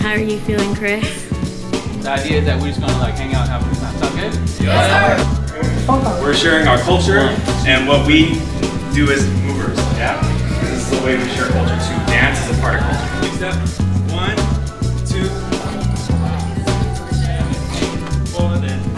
How are you feeling, Chris? The idea is that we're just gonna like hang out and have a good time. Sound good? Yes, sir. We're sharing our culture and what we do as movers. Yeah? This is the way we share culture too. Dance is a part of culture. Big step. 1, 2. Forward then.